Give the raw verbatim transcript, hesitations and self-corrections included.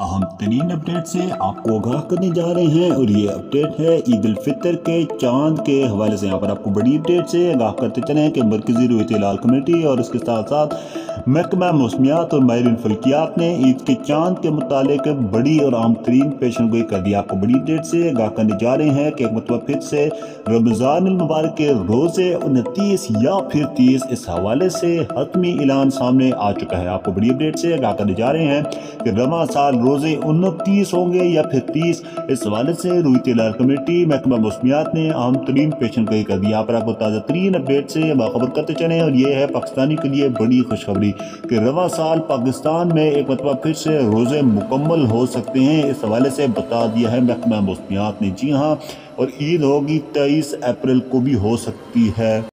अहम तरीन अपडेट से आपको आगाह करने जा रहे हैं और ये अपडेट है ईद उल फितर के चांद के हवाले से। यहाँ पर आपको बड़ी अपडेट से आगाह करते चले कि मरकजी रूयत हिलाल कमेटी और इसके साथ साथ महकमा मौसमियात और माहिरीन फल्कियात ने ईद के चांद के मुतालिक बड़ी और अहम तरीन पेशन गोई कर दी। आपको बड़ी अपडेट से आगाह करने जा रहे हैं कि एक मतलब फिर से रमज़ान मुबारक के रोज़े उनतीस या फिर तीस इस हवाले से हतमी ऐलान सामने आ चुका है। आपको बड़ी अपडेट से आगाह करने जा रहे हैं कि रमा साल रोजे उनतीस होंगे या फिर तीस, इस हवाले से रूयत हिलाल कमेटी महकमा मौसमियात ने अहम तरीन पेशन गोई कर दी। यहाँ पर आपको ताज़ा तरीन अपडेट से बाखबर करते चले और ये है पाकिस्तानी के लिए बड़ी खुशखबरी कि रवा साल पाकिस्तान में एक मतलब फिर से रोजे मुकम्मल हो सकते हैं। इस हवाले से बता दिया है महकमा मौसमियात ने। जी हाँ, और ईद होगी तेईस अप्रैल को भी हो सकती है।